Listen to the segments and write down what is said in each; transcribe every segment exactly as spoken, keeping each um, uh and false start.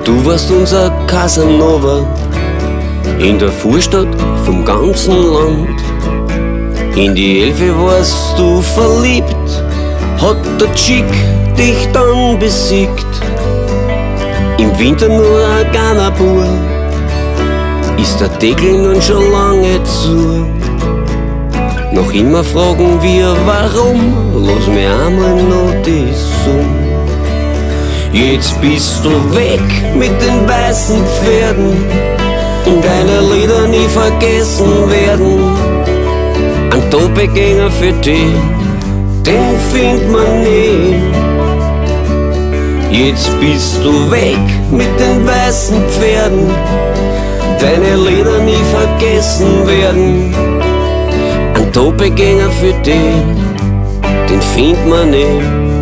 Du warst unser Casanova in der Vorstadt vom ganzen Land. In die Elfe warst du verliebt, hat der Chick dich dann besiegt. Im Winter nur ein Ganabur, ist der Deckel nun schon lange zu. Noch immer fragen wir warum, lass mich einmal noch das Summ. Jetzt bist du weg mit den weißen Pferden und deine Lieder nie vergessen werden. Ein Doppelgänger für dich, den findet man nie. Jetzt bist du weg mit den weißen Pferden, deine Lieder nie vergessen werden. Ein Doppelgänger für dich, den findet man nie.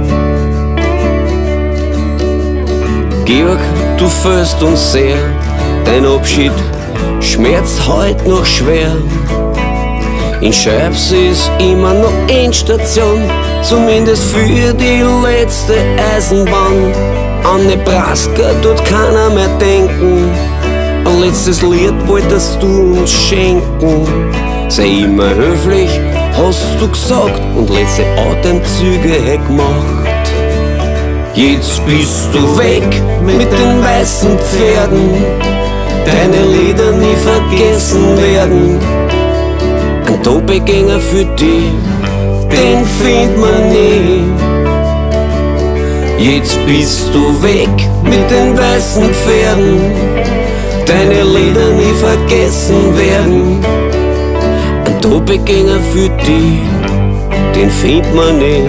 Georg, du fehlst uns sehr, dein Abschied schmerzt heut noch schwer. In Scheibs ist immer noch Endstation, zumindest für die letzte Eisenbahn. An Nebraska tut keiner mehr denken, ein letztes Lied wolltest du uns schenken. Sei immer höflich, hast du gesagt, und letzte Atemzüge gemacht. Jetzt bist du weg mit den weißen Pferden, deine Lieder nie vergessen werden. Ein Doppelgänger für dich, den findet man nie. Jetzt bist du weg mit den weißen Pferden, deine Lieder nie vergessen werden. Ein Doppelgänger für dich, den findet man nie.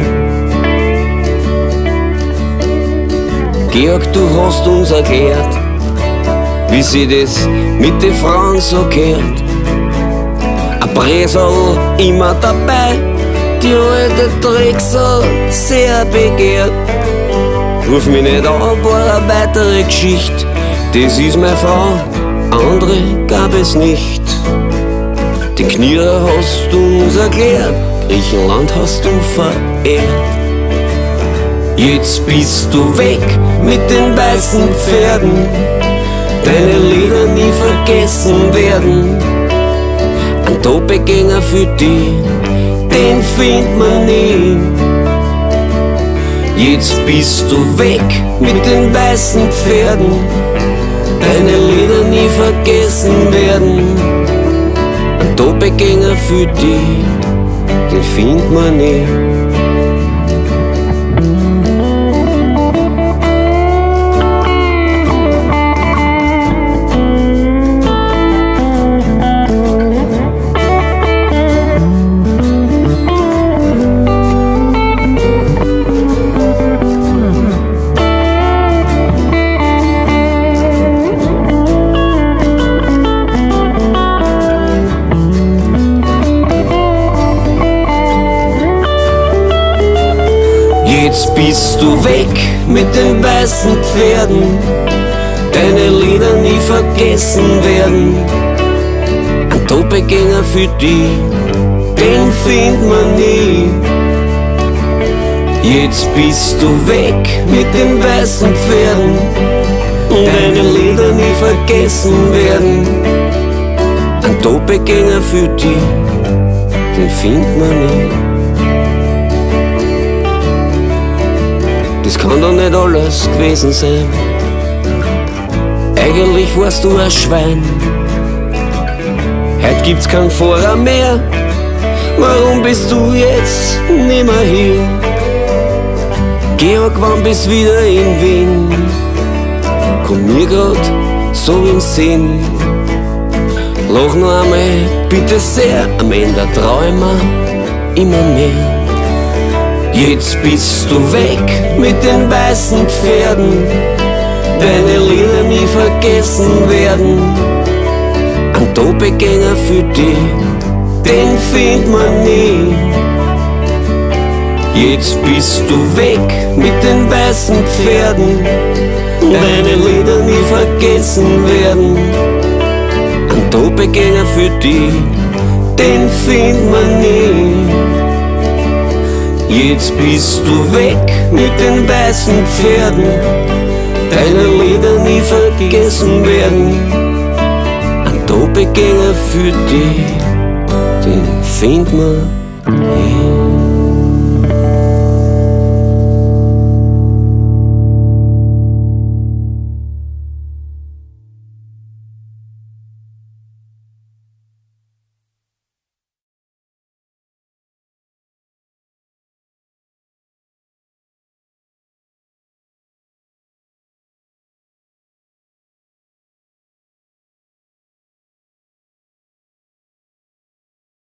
Georg, du hast uns erklärt, wie sie das mit den Frauen so gehört. Ein Bresel immer dabei, die alte Drecksau sehr begehrt. Ruf mich nicht an, war eine weitere Geschichte, das ist meine Frau, andere gab es nicht. Die Knierer hast du uns erklärt, Griechenland hast du verehrt. Jetzt bist du weg mit den weißen Pferden, deine Lieder nie vergessen werden. Ein Doppelgänger für dich, den findet man nie. Jetzt bist du weg mit den weißen Pferden, deine Lieder nie vergessen werden. Ein Doppelgänger für dich, den findet man nie. Jetzt bist du weg mit den weißen Pferden, deine Lieder nie vergessen werden. Ein Doppelgänger für dich, den findet man nie. Jetzt bist du weg mit den weißen Pferden, deine Lieder nie vergessen werden. Ein Doppelgänger für dich, den findet man nie. Das kann doch nicht alles gewesen sein. Eigentlich warst du ein Schwein. Heute gibt's keinen Fahrer mehr. Warum bist du jetzt nimmer hier? Georg, wann bist wieder in Wien? Komm mir grad so in Sinn. Lach noch einmal, bitte sehr, am Ende träume immer mehr. Jetzt bist du weg mit den weißen Pferden, deine Lieder nie vergessen werden. Ein Doppelgänger für dich, den findet man nie. Jetzt bist du weg mit den weißen Pferden, deine Lieder nie vergessen werden. Ein Doppelgänger für dich, den findet man nie. Jetzt bist du weg mit den weißen Pferden, deine Lieder nie vergessen werden. Ein Doppelgänger für dich, den find man eh.